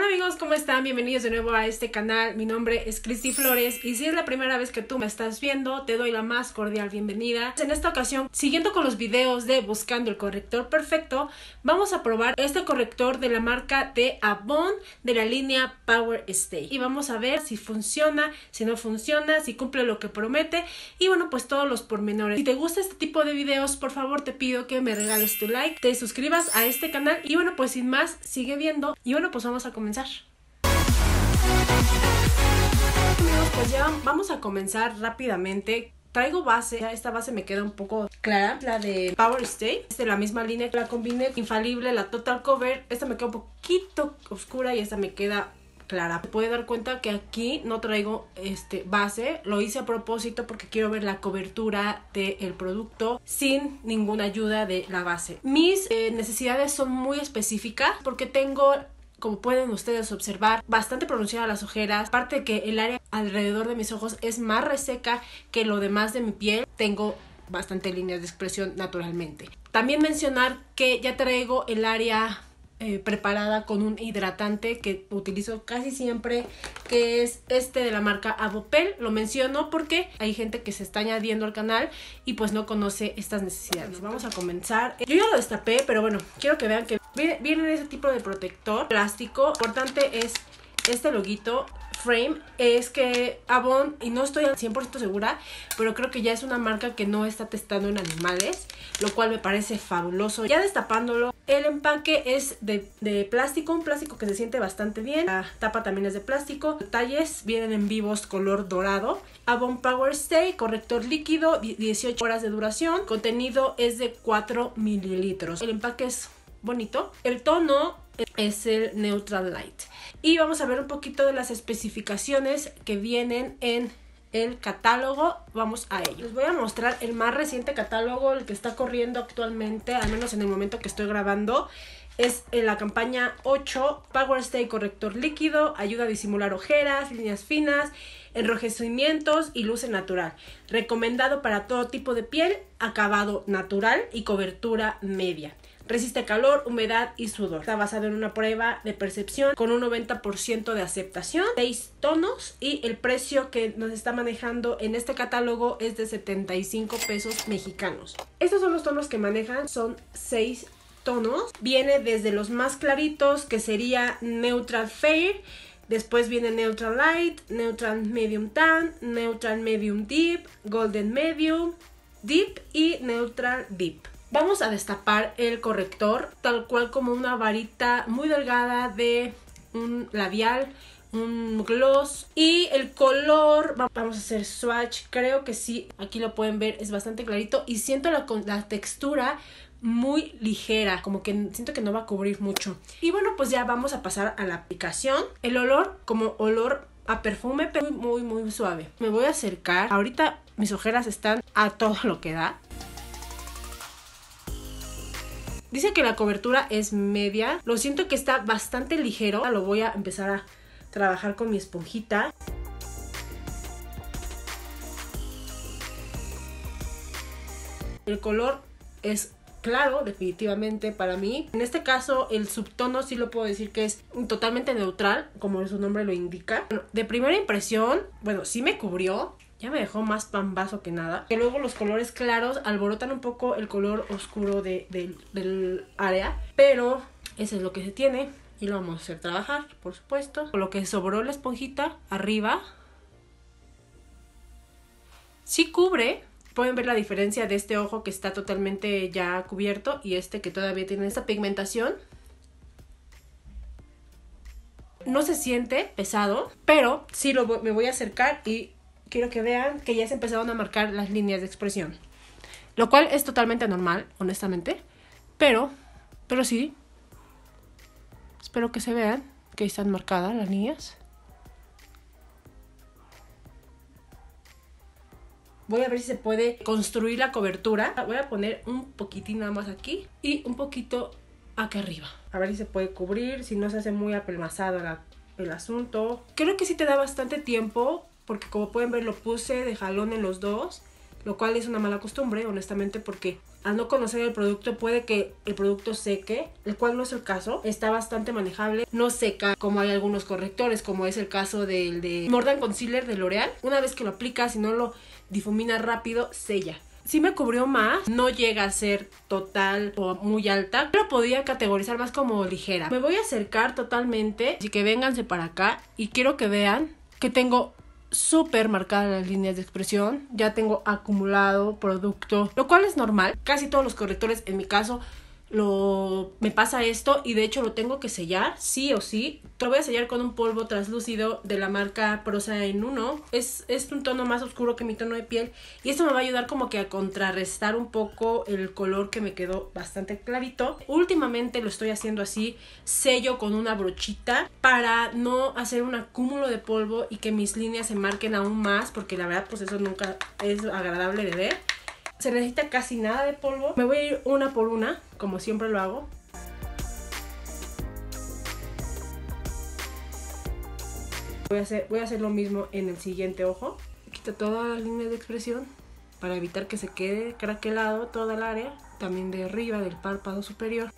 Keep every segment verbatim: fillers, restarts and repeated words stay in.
amigos, ¿cómo están? Bienvenidos de nuevo a este canal. Mi nombre es Cristi Flores y si es la primera vez que tú me estás viendo, te doy la más cordial bienvenida. En esta ocasión, siguiendo con los videos de Buscando el Corrector Perfecto, vamos a probar este corrector de la marca de Avon de la línea Power Stay. Y vamos a ver si funciona, si no funciona, si cumple lo que promete y bueno, pues todos los pormenores. Si te gusta este tipo de videos, por favor te pido que me regales tu like, te suscribas a este canal y bueno, pues sin más, sigue viendo y bueno, pues vamos a comenzar. Amigos, pues ya vamos a comenzar rápidamente. Traigo base, esta base me queda un poco clara, la de Power Stay, es de la misma línea, la combiné infalible, la Total Cover. Esta me queda un poquito oscura y esta me queda clara. Te puedes dar cuenta que aquí no traigo este base, lo hice a propósito porque quiero ver la cobertura del producto sin ninguna ayuda de la base. Mis eh, necesidades son muy específicas porque tengo, como pueden ustedes observar, bastante pronunciadas las ojeras. Aparte de que el área alrededor de mis ojos es más reseca que lo demás de mi piel, tengo bastante líneas de expresión naturalmente. También mencionar que ya traigo el área eh, preparada con un hidratante que utilizo casi siempre, que es este de la marca Avopel. Lo menciono porque hay gente que se está añadiendo al canal y pues no conoce estas necesidades. Bueno, vamos a comenzar. Yo ya lo destapé, pero bueno, quiero que vean que viene, viene ese tipo de protector plástico. Lo importante es este loguito Frame. Es que Avon, y no estoy al cien por ciento segura, pero creo que ya es una marca que no está testando en animales, lo cual me parece fabuloso. Ya destapándolo, el empaque es de, de plástico, un plástico que se siente bastante bien. La tapa también es de plástico. Detalles vienen en vivos color dorado. Avon Power Stay, corrector líquido, dieciocho horas de duración. Contenido es de cuatro mililitros. El empaque es bonito. El tono es el Neutral Light. Y vamos a ver un poquito de las especificaciones que vienen en el catálogo. Vamos a ello. Les voy a mostrar el más reciente catálogo, el que está corriendo actualmente, al menos en el momento que estoy grabando. Es en la campaña ocho, Power Stay corrector líquido, ayuda a disimular ojeras, líneas finas, enrojecimientos y luce natural. Recomendado para todo tipo de piel, acabado natural y cobertura media. Resiste calor, humedad y sudor. Está basado en una prueba de percepción con un noventa por ciento de aceptación, seis tonos, y el precio que nos está manejando en este catálogo es de setenta y cinco pesos mexicanos. Estos son los tonos que manejan, son seis tonos. Viene desde los más claritos, que sería Neutral Fair, después viene Neutral Light, Neutral Medium Tan, Neutral Medium Deep, Golden Medium Deep y Neutral Deep. Vamos a destapar el corrector tal cual como una varita muy delgada de un labial, un gloss. Y el color, vamos a hacer swatch, creo que sí, aquí lo pueden ver, es bastante clarito y siento la, la textura muy ligera, como que siento que no va a cubrir mucho. Y bueno, pues ya vamos a pasar a la aplicación. El olor, como olor a perfume, pero muy muy muy suave. Me voy a acercar, ahorita mis ojeras están a todo lo que da. Dice que la cobertura es media. Lo siento que está bastante ligero. Lo voy a empezar a trabajar con mi esponjita. El color es claro, definitivamente para mí. En este caso, el subtono sí lo puedo decir que es totalmente neutral, como su nombre lo indica. Bueno, de primera impresión, bueno, sí me cubrió. Ya me dejó más pambazo que nada. Que luego los colores claros alborotan un poco el color oscuro de, de, del área. Pero eso es lo que se tiene. Y lo vamos a hacer trabajar, por supuesto. Con lo que sobró la esponjita arriba. Sí cubre. Pueden ver la diferencia de este ojo que está totalmente ya cubierto. Y este que todavía tiene esta pigmentación. No se siente pesado. Pero sí lo, me voy a acercar y quiero que vean que ya se empezaron a marcar las líneas de expresión. Lo cual es totalmente normal, honestamente. Pero, pero sí. Espero que se vean que están marcadas las líneas. Voy a ver si se puede construir la cobertura. Voy a poner un poquitín nada más aquí y un poquito acá arriba. A ver si se puede cubrir, si no se hace muy apelmazado la, el asunto. Creo que sí te da bastante tiempo, porque como pueden ver lo puse de jalón en los dos lo cual es una mala costumbre, honestamente, porque al no conocer el producto puede que el producto seque, el cual no es el caso. Está bastante manejable, no seca como hay algunos correctores, como es el caso del de Mordant Concealer de L'Oreal. Una vez que lo aplicas y no lo difumina rápido, sella. Sí me cubrió más, no llega a ser total o muy alta, pero podía categorizar más como ligera. Me voy a acercar totalmente, así que vénganse para acá y quiero que vean que tengo súper marcadas las líneas de expresión. Ya tengo acumulado producto, lo cual es normal. Casi todos los correctores, en mi caso, lo me pasa esto y de hecho lo tengo que sellar sí o sí. Lo voy a sellar con un polvo translúcido de la marca Prosa en uno. Es, es un tono más oscuro que mi tono de piel y esto me va a ayudar como que a contrarrestar un poco el color que me quedó bastante clarito. Últimamente lo estoy haciendo así, sello con una brochita para no hacer un acúmulo de polvo y que mis líneas se marquen aún más, porque la verdad pues eso nunca es agradable de ver. Se necesita casi nada de polvo. Me voy a ir una por una, como siempre lo hago. Voy a hacer, voy a hacer lo mismo en el siguiente ojo. Quito toda la línea de expresión para evitar que se quede craquelado toda el área. También de arriba del párpado superior.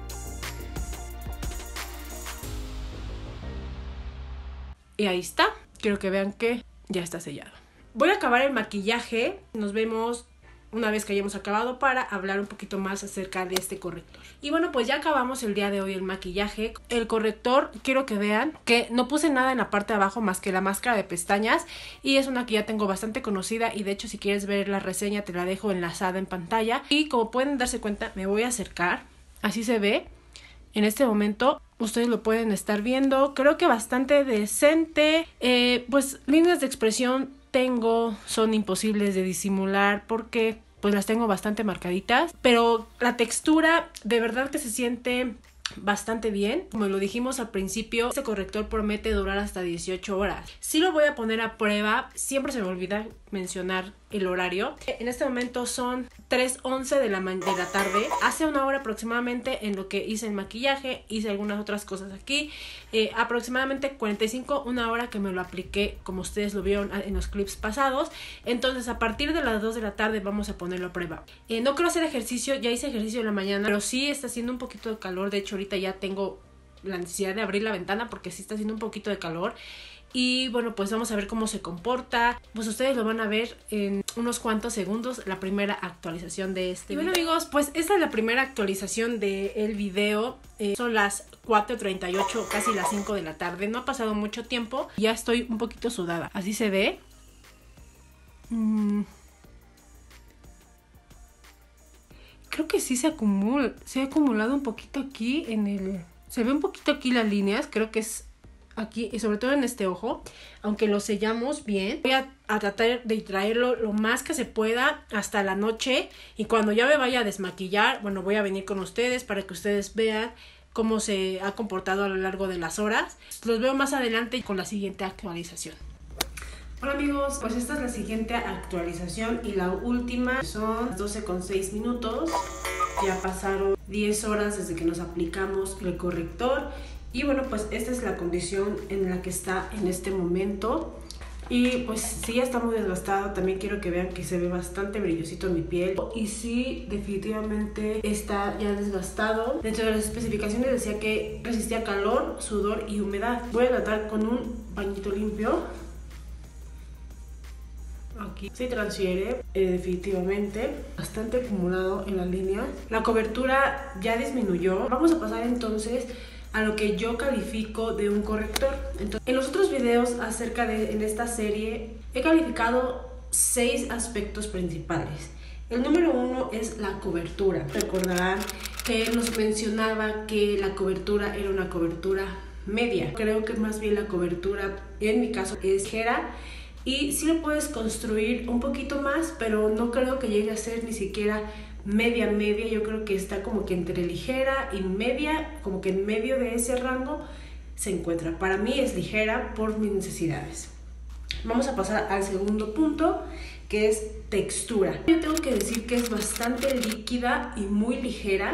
Y ahí está. Quiero que vean que ya está sellado. Voy a acabar el maquillaje. Nos vemos una vez que hayamos acabado para hablar un poquito más acerca de este corrector. Y bueno, pues ya acabamos el día de hoy el maquillaje. El corrector, quiero que vean que no puse nada en la parte de abajo más que la máscara de pestañas, y es una que ya tengo bastante conocida, y de hecho si quieres ver la reseña te la dejo enlazada en pantalla. Y como pueden darse cuenta, me voy a acercar, así se ve en este momento. Ustedes lo pueden estar viendo, creo que bastante decente. Eh, pues líneas de expresión tengo, son imposibles de disimular porque pues las tengo bastante marcaditas, pero la textura de verdad que se siente bastante bien. Como lo dijimos al principio, este corrector promete durar hasta dieciocho horas. Sí lo voy a poner a prueba, siempre se me olvida mencionar el horario. En este momento son tres once de la, de la tarde. Hace una hora aproximadamente en lo que hice el maquillaje, hice algunas otras cosas aquí. Eh, aproximadamente cuarenta y cinco, una hora que me lo apliqué, como ustedes lo vieron en los clips pasados. Entonces a partir de las dos de la tarde vamos a ponerlo a prueba. Eh, no quiero hacer ejercicio, ya hice ejercicio en la mañana, pero sí está haciendo un poquito de calor. De hecho ahorita ya tengo la necesidad de abrir la ventana porque sí está haciendo un poquito de calor. Y bueno, pues vamos a ver cómo se comporta. Pues ustedes lo van a ver en unos cuantos segundos, la primera actualización de este. Y bueno amigos, pues esta es la primera actualización del video. Eh, son las cuatro treinta y ocho, casi las cinco de la tarde. No ha pasado mucho tiempo. Ya estoy un poquito sudada. Así se ve. Mm. Creo que sí se acumula. Se ha acumulado un poquito aquí en el... Se ve un poquito aquí las líneas. Creo que es aquí y sobre todo en este ojo, aunque lo sellamos bien. Voy a, a tratar de traerlo lo más que se pueda hasta la noche, y cuando ya me vaya a desmaquillar, bueno, voy a venir con ustedes para que ustedes vean cómo se ha comportado a lo largo de las horas. Los veo más adelante con la siguiente actualización. Hola amigos, pues esta es la siguiente actualización y la última. Son doce con seis minutos, ya pasaron diez horas desde que nos aplicamos el corrector. Y bueno, pues esta es la condición en la que está en este momento. Y pues sí, ya está muy desgastado. También quiero que vean que se ve bastante brillosito en mi piel. Y sí, definitivamente está ya desgastado. Dentro de las especificaciones decía que resistía calor, sudor y humedad. Voy a tratar con un pañito limpio. Aquí se transfiere eh, definitivamente. Bastante acumulado en la línea. La cobertura ya disminuyó. Vamos a pasar entonces a lo que yo califico de un corrector. Entonces, en los otros videos acerca de en esta serie he calificado seis aspectos principales. El número uno es la cobertura. Recordarán que nos mencionaba que la cobertura era una cobertura media. Creo que más bien la cobertura en mi caso es ligera, y sí lo puedes construir un poquito más, pero no creo que llegue a ser ni siquiera media media. Yo creo que está como que entre ligera y media, como que en medio de ese rango se encuentra. Para mí es ligera por mis necesidades. Vamos a pasar al segundo punto, que es textura. Yo tengo que decir que es bastante líquida y muy ligera.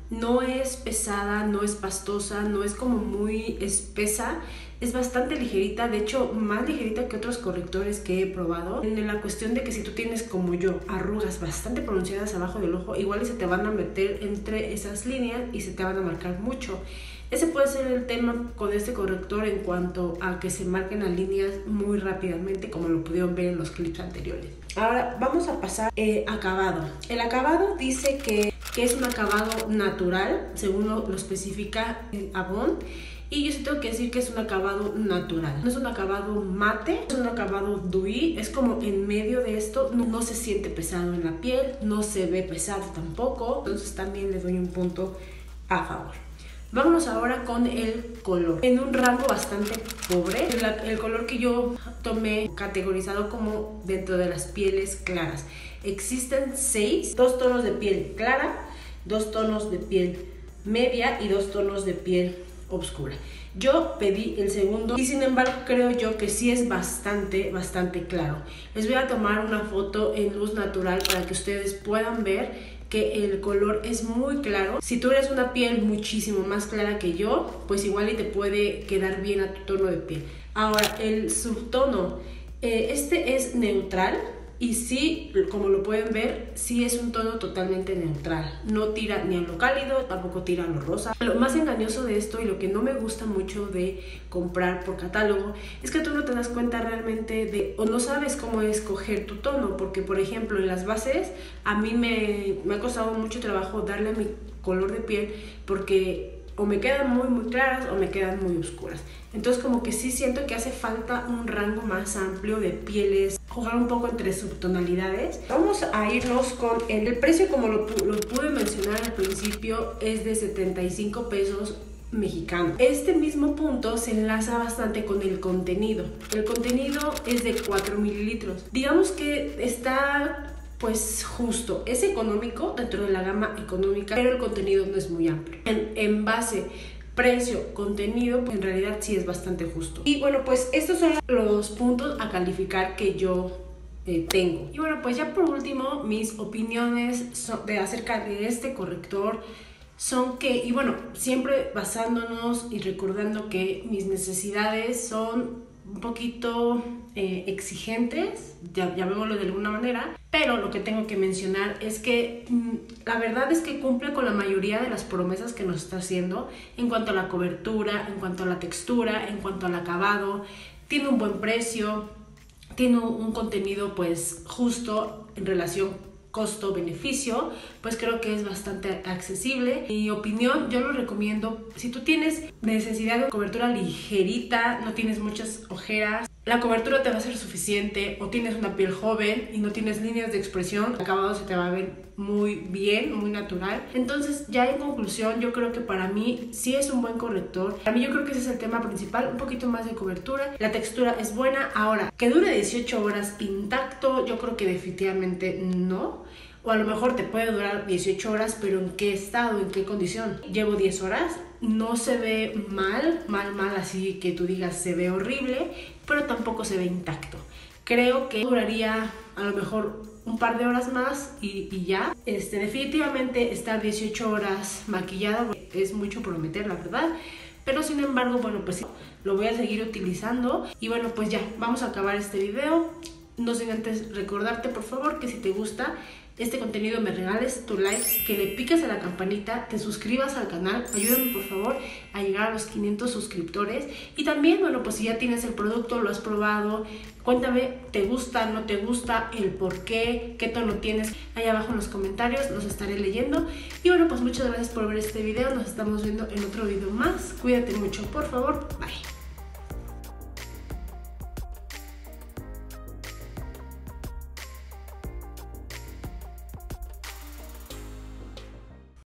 No es pesada, no es pastosa, no es como muy espesa. Es bastante ligerita, de hecho más ligerita que otros correctores que he probado. En la cuestión de que si tú tienes como yo arrugas bastante pronunciadas abajo del ojo, igual se te van a meter entre esas líneas y se te van a marcar mucho. Ese puede ser el tema con este corrector en cuanto a que se marquen las líneas muy rápidamente, como lo pudieron ver en los clips anteriores. Ahora vamos a pasar eh, acabado. El acabado dice que, que es un acabado natural, según lo, lo especifica el Avon. Y yo sí tengo que decir que es un acabado natural. No es un acabado mate, es un acabado dewy. Es como en medio de esto. No, no se siente pesado en la piel, no se ve pesado tampoco. Entonces también le doy un punto a favor. Vámonos ahora con el color. En un rango bastante pobre. El, el color que yo tomé categorizado como dentro de las pieles claras. Existen seis, dos tonos de piel clara, dos tonos de piel media y dos tonos de piel oscura. Yo pedí el segundo y sin embargo creo yo que sí es bastante, bastante claro. Les voy a tomar una foto en luz natural para que ustedes puedan ver que el color es muy claro. Si tú eres una piel muchísimo más clara que yo, pues igual y te puede quedar bien a tu tono de piel. Ahora, el subtono, eh, este es neutral. Y sí, como lo pueden ver, sí es un tono totalmente neutral. No tira ni a lo cálido, tampoco tira a lo rosa. Lo más engañoso de esto y lo que no me gusta mucho de comprar por catálogo es que tú no te das cuenta realmente de, o no sabes cómo escoger tu tono. Porque, por ejemplo, en las bases a mí me, me ha costado mucho trabajo darle a mi color de piel porque o me quedan muy muy claras o me quedan muy oscuras. Entonces como que sí siento que hace falta un rango más amplio de pieles, jugar un poco entre subtonalidades. Vamos a irnos con el, el precio, como lo, lo pude mencionar al principio, es de setenta y cinco pesos mexicanos. Este mismo punto se enlaza bastante con el contenido. El contenido es de cuatro mililitros. Digamos que está pues justo, es económico dentro de la gama económica, pero el contenido no es muy amplio. En, en base precio, contenido, pues en realidad sí es bastante justo. Y bueno, pues estos son los puntos a calificar que yo eh, tengo. Y bueno, pues ya por último, mis opiniones son de, acerca de este corrector son que, y bueno, siempre basándonos y recordando que mis necesidades son un poquito eh, exigentes, ya, llamémoslo de alguna manera, pero lo que tengo que mencionar es que mmm, la verdad es que cumple con la mayoría de las promesas que nos está haciendo en cuanto a la cobertura, en cuanto a la textura, en cuanto al acabado. Tiene un buen precio, tiene un contenido pues justo en relación costo-beneficio, pues creo que es bastante accesible. En mi opinión, yo lo recomiendo si tú tienes necesidad de cobertura ligerita, no tienes muchas ojeras, la cobertura te va a ser suficiente, o tienes una piel joven y no tienes líneas de expresión, el acabado se te va a ver muy bien, muy natural. Entonces, ya en conclusión, yo creo que para mí sí es un buen corrector. Para mí yo creo que ese es el tema principal, un poquito más de cobertura. La textura es buena. Ahora, que dure dieciocho horas intacto, yo creo que definitivamente no. O a lo mejor te puede durar dieciocho horas, pero ¿en qué estado? ¿En qué condición? Llevo diez horas, no se ve mal, mal, mal, así que tú digas se ve horrible, pero tampoco se ve intacto. Creo que duraría a lo mejor un par de horas más y, y ya. Este, definitivamente estar dieciocho horas maquillado es mucho prometer, la verdad. Pero sin embargo, bueno, pues lo voy a seguir utilizando. Y bueno, pues ya, vamos a acabar este video. No sin antes recordarte, por favor, que si te gusta este contenido me regales tu like, que le piques a la campanita, te suscribas al canal, ayúdame por favor a llegar a los quinientos suscriptores. Y también, bueno, pues si ya tienes el producto, lo has probado, cuéntame, ¿te gusta, no te gusta, el por qué, qué tono tienes? Ahí abajo en los comentarios los estaré leyendo. Y bueno, pues muchas gracias por ver este video, nos estamos viendo en otro video más. Cuídate mucho, por favor, bye.